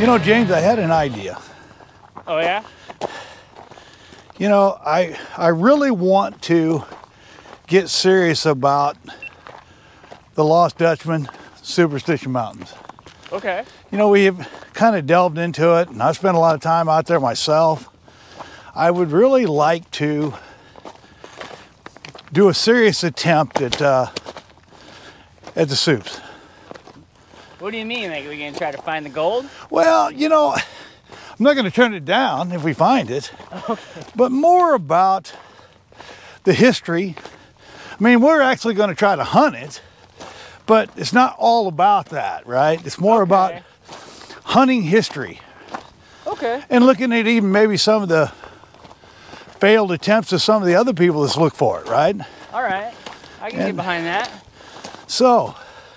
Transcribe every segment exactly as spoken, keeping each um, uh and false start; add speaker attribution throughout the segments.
Speaker 1: know, James, I had an idea.
Speaker 2: Oh, yeah?
Speaker 1: You know, I, I really want to get serious about the Lost Dutchman, Superstition Mountains.
Speaker 2: Okay.
Speaker 1: You know, we have kind of delved into it, and I've spent a lot of time out there myself. I would really like to do a serious attempt at uh, at the soups.
Speaker 2: What do you mean? Like, are we going to try to find the gold?
Speaker 1: Well, you know, I'm not going to turn it down if we find it,
Speaker 2: Okay.
Speaker 1: but more about the history. I mean, we're actually going to try to hunt it, but it's not all about that, right? It's more
Speaker 2: Okay.
Speaker 1: about hunting history.
Speaker 2: Okay.
Speaker 1: And looking at even maybe some of the failed attempts of some of the other people that's looked for it, right?
Speaker 2: All right. I can
Speaker 1: And-
Speaker 2: get behind that.
Speaker 1: So,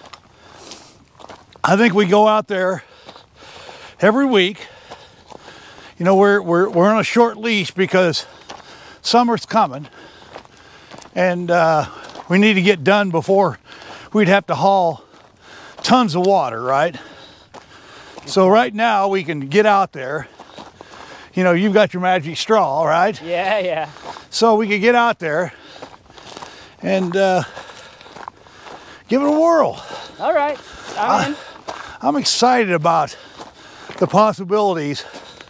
Speaker 1: I think we go out there every week. You know, we're, we're, we're on a short leash because summer's coming. And uh, we need to get done before we'd have to haul tons of water, right? So right now we can get out there. You know, you've got your magic straw, right?
Speaker 2: Yeah, yeah.
Speaker 1: So we could get out there and uh, give it a whirl.
Speaker 2: All right. I'm in.
Speaker 1: I'm excited about the possibilities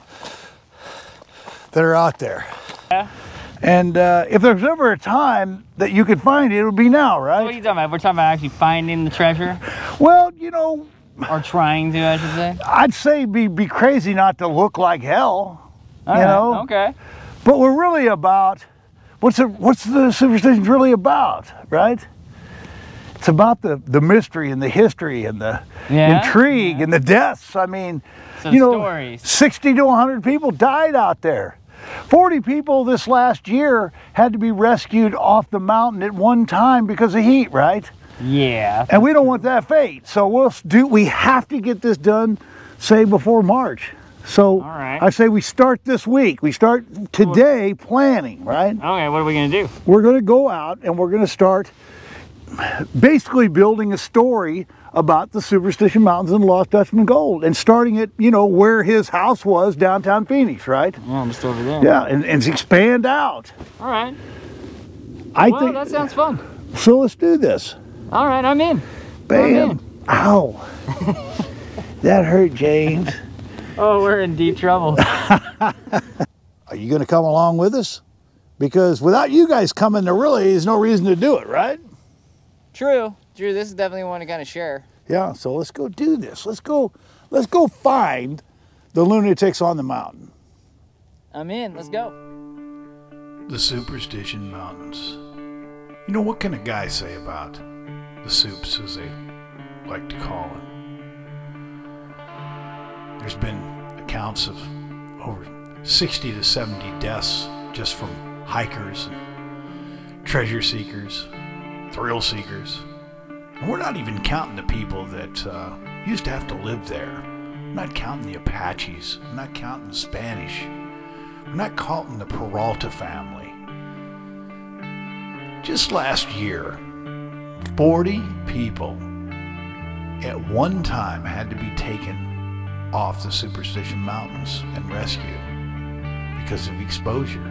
Speaker 1: that are out there.
Speaker 2: Yeah.
Speaker 1: And uh, if there's ever a time that you could find it, it would be now, right?
Speaker 2: What are you talking about? We're talking about actually finding the treasure?
Speaker 1: Well, you know,
Speaker 2: Or trying to, I should say.
Speaker 1: I'd say be be crazy not to look like hell,
Speaker 2: All
Speaker 1: you
Speaker 2: right.
Speaker 1: know.
Speaker 2: Okay.
Speaker 1: But we're really about what's the what's the superstitions really about, right? It's about the the mystery and the history and the
Speaker 2: Yeah,
Speaker 1: intrigue
Speaker 2: yeah.
Speaker 1: and the deaths. I mean,
Speaker 2: Some
Speaker 1: you know,
Speaker 2: stories.
Speaker 1: sixty to one hundred people died out there. forty people this last year had to be rescued off the mountain at one time because of heat, right?
Speaker 2: Yeah.
Speaker 1: And we don't want that fate. So we'll do, we have to get this done, say, before March. So
Speaker 2: All right.
Speaker 1: I say we start this week. We start today planning, right?
Speaker 2: Okay, what are we going to do?
Speaker 1: We're going to go out and we're going to start basically building a story about the Superstition Mountains and Lost Dutchman gold, and starting it, you know, where his house was, downtown Phoenix, right?
Speaker 2: Yeah, I'm just over there.
Speaker 1: Yeah, and, and expand out.
Speaker 2: All right.
Speaker 1: I
Speaker 2: Well,
Speaker 1: think
Speaker 2: that sounds fun.
Speaker 1: so. Let's do this.
Speaker 2: All right, I'm in.
Speaker 1: Bam!
Speaker 2: I'm
Speaker 1: Ow! That hurt, James.
Speaker 2: Oh, we're in deep trouble.
Speaker 1: Are you going to come along with us? Because without you guys coming, there really is no reason to do it, right?
Speaker 2: True. True. This is definitely one to kind of share.
Speaker 1: Yeah. So let's go do this. Let's go. Let's go find the lunatics on the mountain.
Speaker 2: I'm in. Let's go.
Speaker 1: The Superstition Mountains. You know, what can a guy say about the soups, as they like to call it? There's been accounts of over sixty to seventy deaths just from hikers, and treasure seekers, thrill seekers. And we're not even counting the people that uh, used to have to live there. We're not counting the Apaches. We're not counting the Spanish. We're not counting the Peralta family. Just last year, forty people at one time had to be taken off the Superstition Mountains and rescued because of exposure.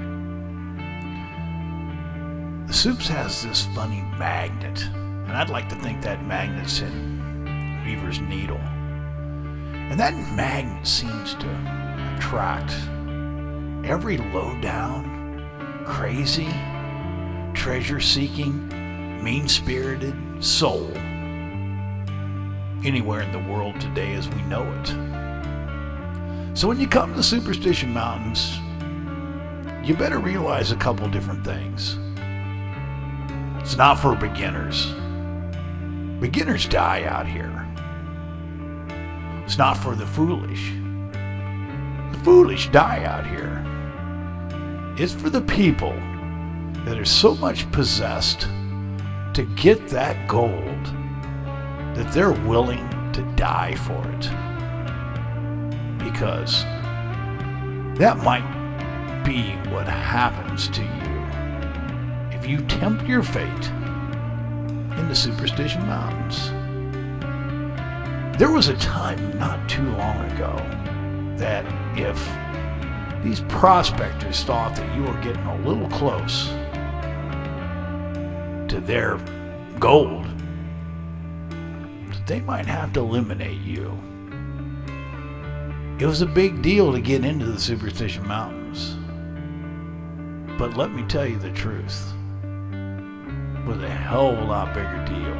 Speaker 1: The Soups has this funny magnet, and I'd like to think that magnet's in Weaver's Needle. And that magnet seems to attract every low-down, crazy, treasure-seeking, mean-spirited soul anywhere in the world today as we know it. So when you come to the Superstition Mountains, you better realize a couple different things. It's not for beginners. Beginners die out here. It's not for the foolish. The foolish die out here. It's for the people that are so much possessed to get that gold that they're willing to die for it. Because that might be what happens to you if you tempt your fate in the Superstition Mountains. There was a time not too long ago that if these prospectors thought that you were getting a little close to their gold, that they might have to eliminate you. It was a big deal to get into the Superstition Mountains. But let me tell you the truth, it was a hell of a lot bigger deal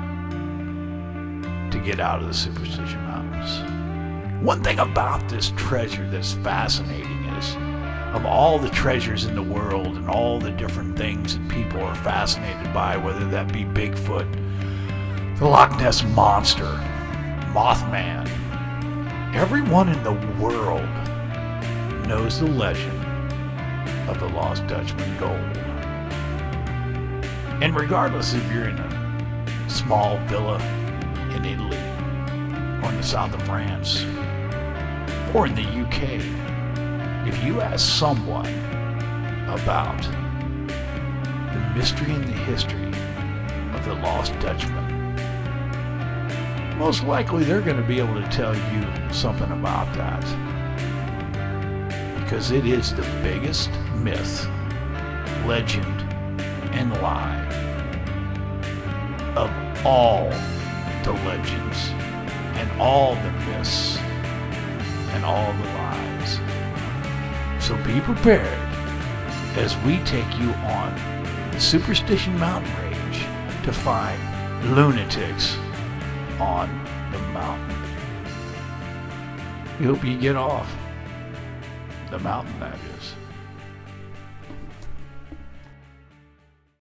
Speaker 1: to get out of the Superstition Mountains. One thing about this treasure that's fascinating is, of all the treasures in the world and all the different things that people are fascinated by, whether that be Bigfoot, the Loch Ness Monster, Mothman, everyone in the world knows the legend of the Lost Dutchman gold. And regardless if you're in a small villa in Italy, or in the south of France, or in the U K, if you ask someone about the mystery and the history of the Lost Dutchman, most likely they're going to be able to tell you something about that. Because it is the biggest myth, legend, and lie of all the legends and all the myths and all the lies. So be prepared as we take you on the Superstition Mountain Range to find lunatics on the mountain. We hope you get off the mountain, that is.